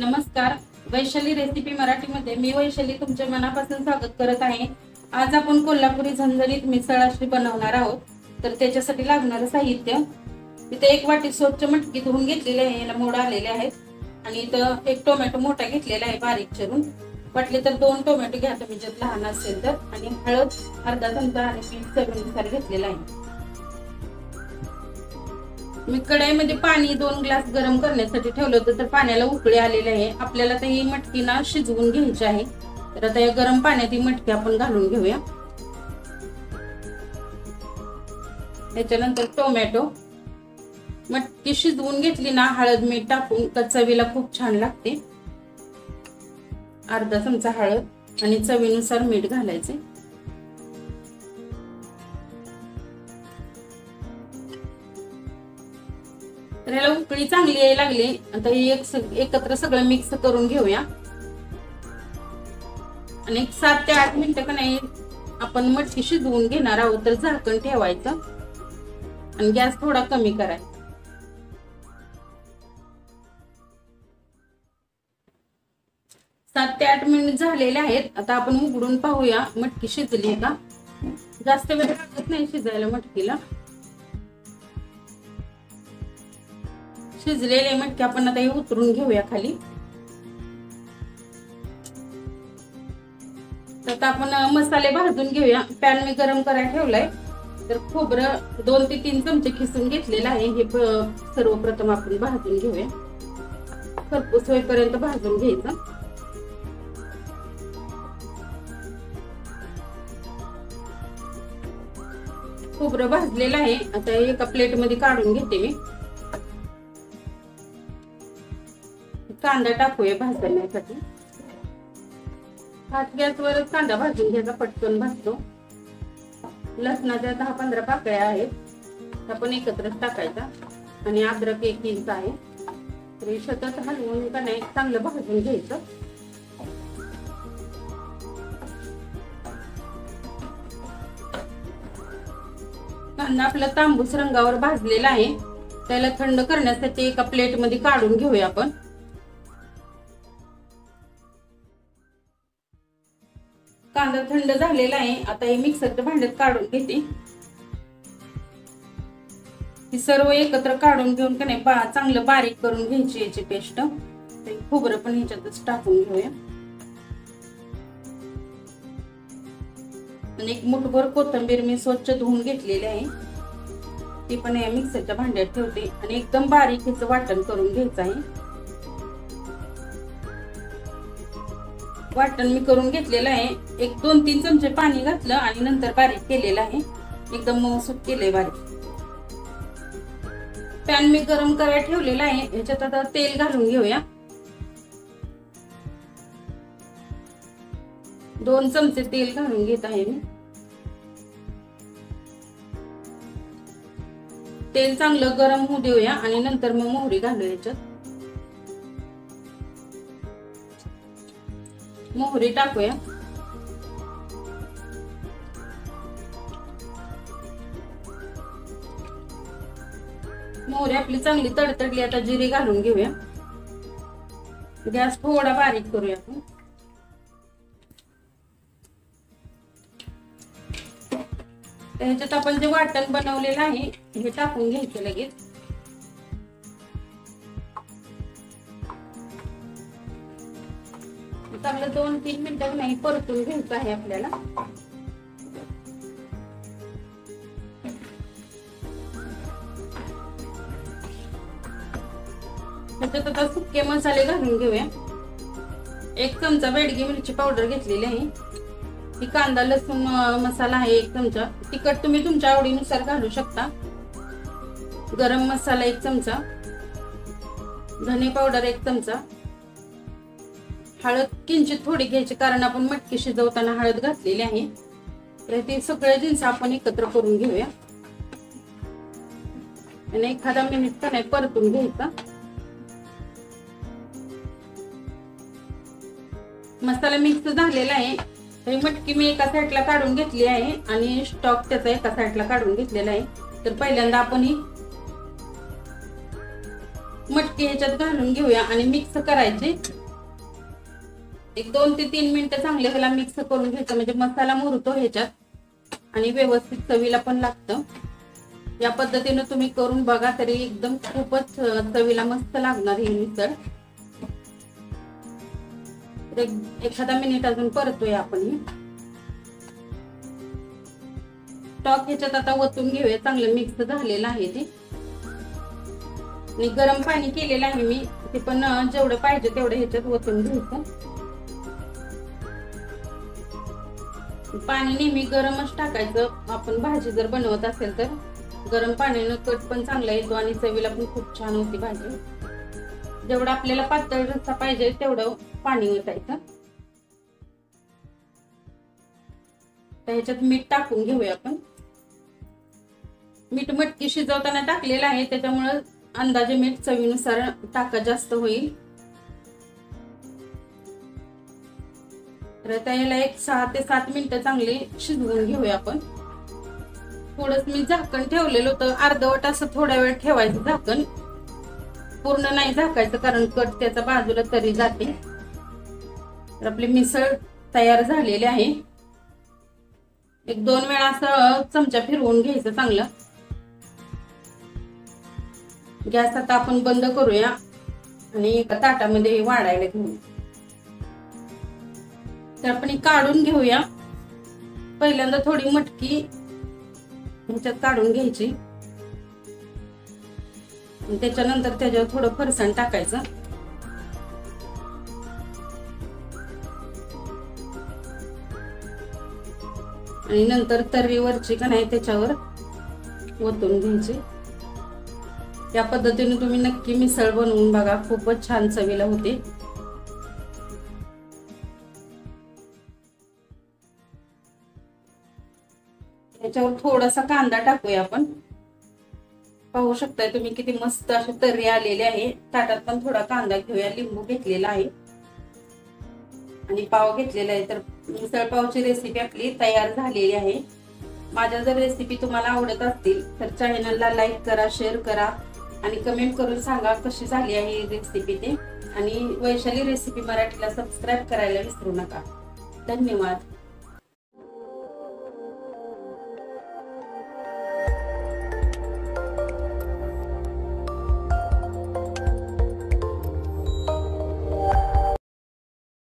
नमस्कार, वैशाली रेसिपी मराठीमध्ये मी वैशाली तुमचे मनापासून स्वागत करत आहे। आज आपण कोल्हापुरी झणझणीत मिसळ अशी बनवणार आहोत। तर त्याच्यासाठी लागणारे साहित्य इथे 1 वाटी स्वच्छ मटकी धुवून घेतलेली आहे, याला मोड आलेले आहेत। आणि इथं 1 टोमॅटो मोठा घेतलेला आहे बारीक चिरून, वाटले तर 2 टोमॅटो घ्या तुम्ही जर लहान असेल तर। आणि हळद अर्धा चमचा आणि मीठ चवीनुसार घेतलेला आहे। मी कढईमध्ये पाणी 2 ग्लास गरम करण्यासाठी ठेवलं होतं, तर पाण्याला उकळी आलेली आहे। आपल्याला तर ही मटकी ना शिजवून घ्यायची आहे। तर आता या गरम पाण्यात ही मटकी आपण घालून घेऊया। याच्यानंतर टोमॅटो, मटकी शिजवून घेतली ना हळद मीठ टाकून चवीला खूप छान लागते। अर्धा चमचा हळद आणि चवीनुसार मीठ घालायचे। तर याला उकळी चांगली यायला लागली, आता एकत्र सगळं मिक्स करून घेऊया। आणि 7 ते 8 मिनिटं का नाही आपण मटकी शिजवून घेणार आहोत, तर झाकण ठेवायचं आणि गॅस थोडा कमी करायचा। 7 ते 8 मिनिट झालेले आहेत। आता आपण उघडून पाहूया मटकी शिजली का। जास्त वेळ लागत नाही शिजायला मटकीला। शिजलेले मटकी आपण आता हे उतरून घेऊया खाली। तर आपण मसाले भाजून घेऊया। पॅन मी गरम करायला ठेवलाय, तर खोबरं 2 ते 3 चमचे खिसून घेतलेलं आहे। हे सर्वप्रथम आपण भाजून घेऊया, खरपूस होईपर्यंत भाजून घ्यायचं। खोबरं भाजलेलं आहे, आता एका प्लेट मध्ये काढून घेते मी। कांदा टाकूया भाजण्यासाठी। हात गॅसवरच कांदा भाजून घ्यायचा, पटकन भाजतो। लसणाच्या 10-15 पाकळ्या आहेत, आपण एकत्रच टाकायचा। आणि अद्रक 1 इंच आहे, तर सतत हलवून का नाही चांगलं भाजून घ्यायचं। कांदा आपला तांबूस रंगावर भाजलेला आहे, त्याला थंड करण्यासाठी एका प्लेट मध्ये काढून घेऊया आपण। कांदा थंड झालेला आहे, आता हे मिक्सरच्या भांड्यात काढून घेते। ही सर्व एकत्र काढून घेऊन का नाही चांगलं बारीक करून घ्यायची याची पेस्ट। खोबरं पण ह्याच्यातच टाकून घेऊया। आणि 1 मुठभर कोथिंबीर मी स्वच्छ धुवून घेतलेली आहे, ती पण या मिक्सरच्या भांड्यात ठेवते। आणि एकदम बारीक ह्याचं वाटण करून घ्यायचं आहे। वाटण मी करून घेतलेलं आहे, 1-2-3 चमचे पाणी घातलं आणि नंतर बारीक केलेलं आहे। एकदम मऊसूत केलंय बारीक। पॅन मी गरम करायला ठेवलेला आहे, ह्याच्यात आता तेल घालून घेऊया। 2 चमचे तेल घालून घेत आहे मी। तेल चांगलं गरम होऊ देऊया आणि नंतर मग मोहरी घालूया याच्यात। मोहरी टाकूया। मोहरी आपली चांगली तडतडली, आता जिरे घालून घेऊया। गॅस थोडा बारीक करूया आपण। ह्याच्यात आपण जे वाटण बनवलेलं आहे हे टाकून घ्यायचं लगेच। चांगलं 2-3 मिनिटं नाही परतून घ्यायचं आहे आपल्याला। त्याच्यात आता सुके मसाले घालून घेऊया। 1 चमचा बेडगी मिरची पावडर घेतलेली आहे। ही कांदा लसूण मसाला आहे 1 चमचा। तिखट तुम्ही तुमच्या आवडीनुसार घालू शकता। गरम मसाला 1 चमचा, धने पावडर 1 चमचा, हळद किंचित थोडी घ्यायची कारण आपण मटकी शिजवताना हळद घातलेली आहे। तर ते सगळे जिन्स आपण एकत्र करून घेऊया आणि एखादा मिनिट का नाही परतून घ्यायचा। मसाला मिक्स झालेला आहे, तर मटकी मी एका साईडला काढून घेतली आहे आणि स्टॉक त्याचा एका साईडला काढून घेतलेला आहे। तर पहिल्यांदा आपण ही मटकी ह्याच्यात घालून घेऊया आणि मिक्स करायचे। एक 2 ते 3 मिनिटं चांगले ह्याला मिक्स करून घ्यायचं, म्हणजे मसाला मुरतो ह्याच्यात आणि व्यवस्थित चवीला पण लागतं। या पद्धतीने तुम्ही करून बघा, तरी एकदम खूपच चवीला मस्त लागणार ही मिसळ। एखादा मिनिट अजून परतूया आपण। स्टॉक ह्याच्यात आता ओतून घेऊया, चांगलं मिक्स झालेलं आहे ते। आणि गरम पाणी केलेलं आहे मी, ते पण जेवढं पाहिजे तेवढं ह्याच्यात ओतून घ्यायचं। पाणी नेहमी गरमच टाकायचं, आपण भाजी जर बनवत असेल तर गरम पाण्यानं कट पण चांगला येतो आणि चवीला पण खूप छान होती भाजी। जेवढं आपल्याला पातळ रस्सा पाहिजे तेवढं पाणी ओतायचं। तर ह्याच्यात मीठ टाकून घेऊया आपण। मीठ मटकी शिजवताना टाकलेलं आहे, त्याच्यामुळे अंदाजे मीठ चवीनुसार टाका, जास्त होईल। तर त्याला एक 6 ते 7 मिनिटं चांगले शिजवून घेऊया आपण। थोडंच मी झाकण ठेवलेलं होतं, अर्धवट असं थोडा वेळ ठेवायचं झाकण, पूर्ण नाही झाकायचं कारण कट त्याचा बाजूला तरी जाते। तर आपली मिसळ तयार झालेली आहे। एक 2 वेळा असं चमचा फिरवून घ्यायचं चांगलं। गॅस आता आपण बंद करूया आणि एका ताटामध्ये वाढायला घेऊ। तर आपण काढून घेऊया। पहिल्यांदा थोडी मटकी ह्याच्यात काढून घ्यायची, त्याच्यानंतर त्याच्यावर थोडं फरसाण टाकायचं आणि नंतर तर्रीवरची कढई त्याच्यावर ओतून घ्यायची। या पद्धतीने तुम्ही नक्की मिसळ बनवून बघा, खूपच छान चवीला होते। याच्यावर थोडासा कांदा टाकूया आपण। पाहू शकताय तुम्ही किती मस्त अशी तर्री आलेली आहे। ताटात पण थोडा कांदा घेऊया, लिंबू घेतलेला आहे आणि पाव घेतलेला आहे। तर मिसळ पावची रेसिपी आपली तयार झालेली आहे। माझ्या जर रेसिपी तुम्हाला आवडत असतील तर चॅनलला लाईक करा, शेअर करा आणि कमेंट करून सांगा कशी झाली आहे ही रेसिपी ते। आणि वैशाली रेसिपी मराठीला सबस्क्राईब करायला विसरू नका। धन्यवाद।